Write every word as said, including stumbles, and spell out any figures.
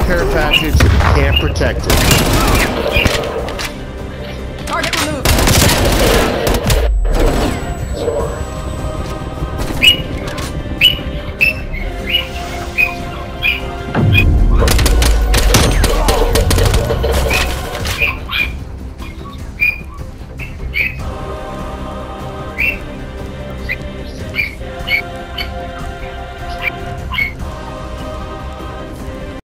care package and can't protect it. Target removed.